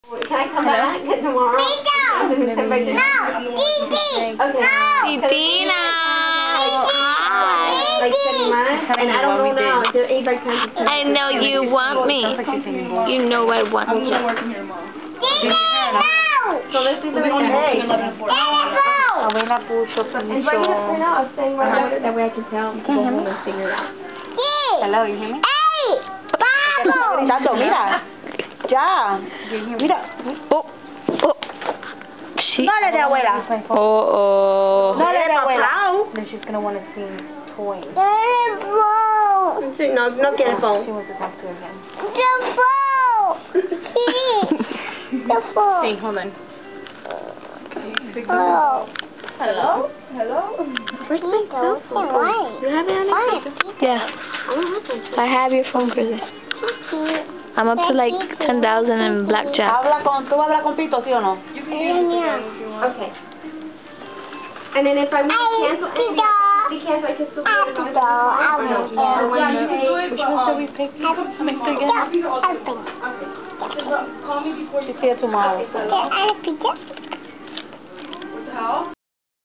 Can I come back tomorrow? No! Titina! Like spending money? And I don't know now. I know you want me. You know I want you. So let's do the next day. Abuela puso And right now, I'm saying right now, that way I can tell. Go home and figure it out. Hello, you hear me? Tato, mira. Ya. Mira. Oh. Oh. She. No le de abuela. Oh. No le de abuela. Then she's gonna want to see toys. No, no quiere She phone. wants to talk to her again. The Hey, hold on. Hello? Hello? Where's my cell phone? You have it on your phone? Yeah. I have your phone, Chris. I'm up to like 10,000 in blackjack. ¿Tú hablas con Pito, sí o no? Okay. And then if I want to cancel anything, we cancel, I can still do it on Which one should we pick? She's here tomorrow.